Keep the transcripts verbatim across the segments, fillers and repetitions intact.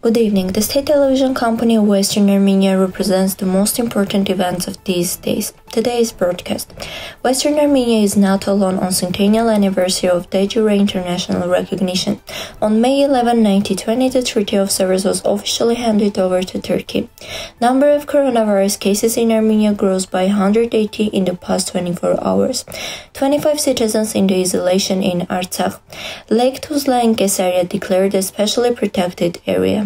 Good evening. The state television company of Western Armenia represents the most important events of these days. Today's broadcast. Western Armenia is not alone on centennial anniversary of de jure international recognition. On May eleventh, nineteen twenty, the Treaty of Sevres was officially handed over to Turkey. Number of coronavirus cases in Armenia grows by one hundred eighty in the past twenty-four hours. twenty-five citizens in the isolation in Artsakh. Lake Tuzla and Kesaria declared a specially protected area.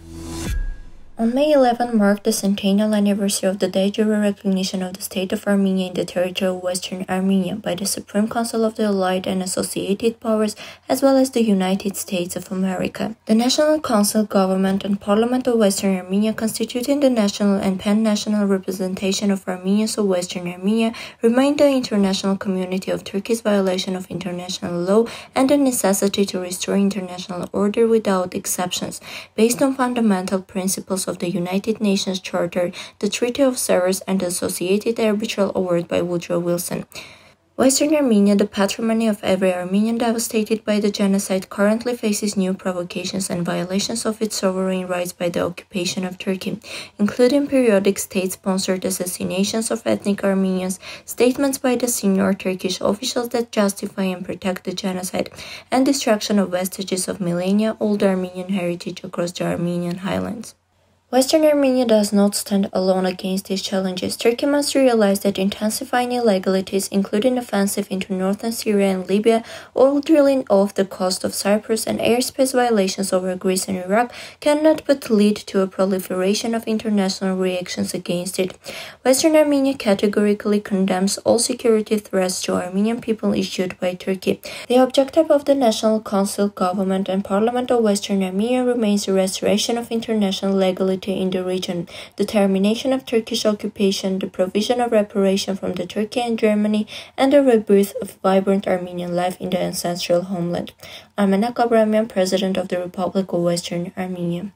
On May eleventh marked the centennial anniversary of the de jure recognition of the State of Armenia in the territory of Western Armenia by the Supreme Council of the Allied and Associated Powers as well as the United States of America. The National Council, Government, and Parliament of Western Armenia, constituting the national and pan-national representation of Armenians of Western Armenia, remind the international community of Turkey's violation of international law and the necessity to restore international order without exceptions, based on fundamental principles of the United Nations Charter, the Treaty of Sevres, and the associated arbitral award by Woodrow Wilson. Western Armenia, the patrimony of every Armenian devastated by the genocide, currently faces new provocations and violations of its sovereign rights by the occupation of Turkey, including periodic state-sponsored assassinations of ethnic Armenians, statements by the senior Turkish officials that justify and protect the genocide, and destruction of vestiges of millennia-old Armenian heritage across the Armenian highlands. Western Armenia does not stand alone against these challenges. Turkey must realize that intensifying illegalities, including offensive into northern Syria and Libya, oil drilling off the coast of Cyprus, and airspace violations over Greece and Iraq, cannot but lead to a proliferation of international reactions against it. Western Armenia categorically condemns all security threats to Armenian people issued by Turkey. The objective of the National Council, Government, and Parliament of Western Armenia remains the restoration of international legality in the region, the termination of Turkish occupation, the provision of reparation from the Turkey and Germany, and the rebirth of vibrant Armenian life in the ancestral homeland. Armenak Abrahamian, President of the Republic of Western Armenia.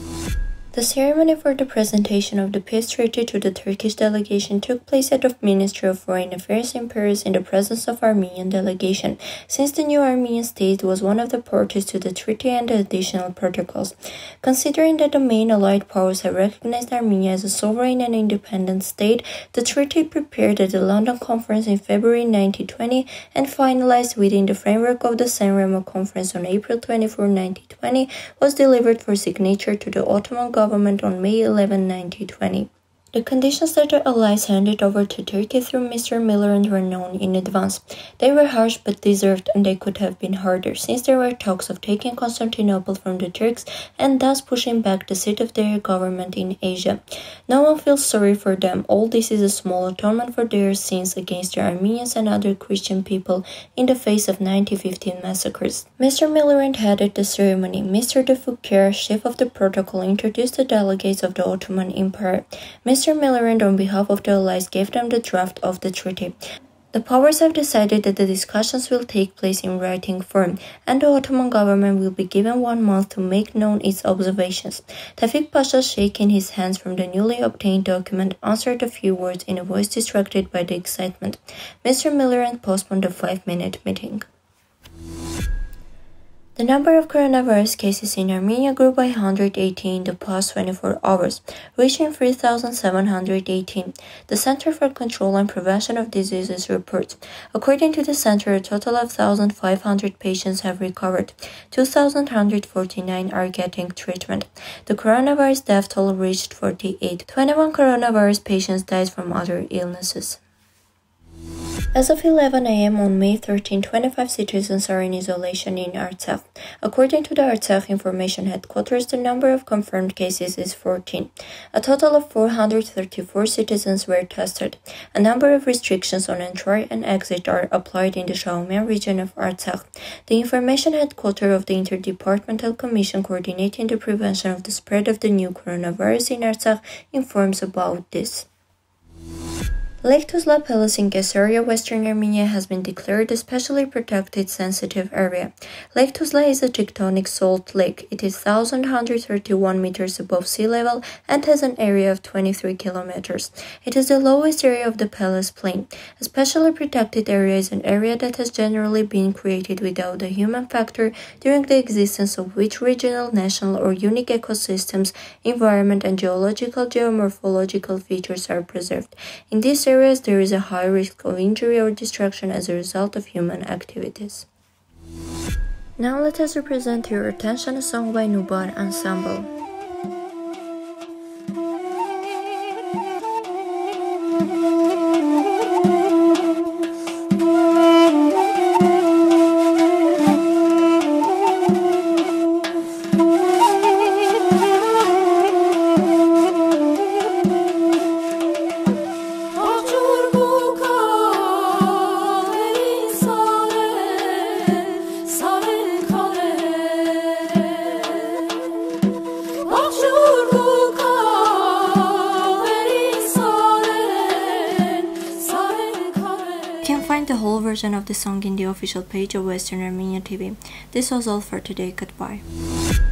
The ceremony for the presentation of the peace treaty to the Turkish delegation took place at the Ministry of Foreign Affairs in Paris in the presence of Armenian delegation, since the new Armenian state was one of the parties to the treaty and the additional protocols. Considering that the main allied powers have recognized Armenia as a sovereign and independent state, the treaty prepared at the London Conference in February nineteen twenty and finalized within the framework of the San Remo Conference on April twenty-fourth, nineteen twenty, was delivered for signature to the Ottoman government government on May eleventh, nineteen twenty. The conditions that the Allies handed over to Turkey through Mister Millerand were known in advance. They were harsh but deserved, and they could have been harder, since there were talks of taking Constantinople from the Turks and thus pushing back the seat of their government in Asia. No one feels sorry for them. All this is a small atonement for their sins against the Armenians and other Christian people in the face of nineteen fifteen massacres. Mister Millerand headed the ceremony. Mister de Fouquier, chief of the protocol, introduced the delegates of the Ottoman Empire. Mister Mister Millerand, on behalf of the Allies, gave them the draft of the treaty. The powers have decided that the discussions will take place in writing form, and the Ottoman government will be given one month to make known its observations. Tevfik Pasha, shaking his hands from the newly obtained document, answered a few words in a voice distracted by the excitement. Mister Millerand postponed the five-minute meeting. The number of coronavirus cases in Armenia grew by one hundred eighteen in the past twenty-four hours, reaching three thousand seven hundred eighteen. The Center for Control and Prevention of Diseases reports. According to the center, a total of one thousand five hundred patients have recovered. two thousand one hundred forty-nine are getting treatment. The coronavirus death toll reached forty-eight. twenty-one coronavirus patients died from other illnesses. As of eleven a m on May thirteenth, twenty-five citizens are in isolation in Artsakh. According to the Artsakh Information Headquarters, the number of confirmed cases is fourteen. A total of four hundred thirty-four citizens were tested. A number of restrictions on entry and exit are applied in the Shahumyan region of Artsakh. The Information Headquarters of the Interdepartmental Commission coordinating the prevention of the spread of the new coronavirus in Artsakh informs about this. Lake Tuzla Palace in Kesaria, Western Armenia has been declared a specially protected sensitive area. Lake Tuzla is a tectonic salt lake. It is one thousand one hundred thirty-one meters above sea level and has an area of twenty-three kilometers. It is the lowest area of the Palace Plain. A specially protected area is an area that has generally been created without a human factor, during the existence of which regional, national, or unique ecosystems, environment, and geological geomorphological features are preserved. In these areas, there is a high risk of injury or destruction as a result of human activities. Now let us represent to your attention a song by Nubar Ensemble. You can find the whole version of the song in the official page of Western Armenia T V. This was all for today. Goodbye.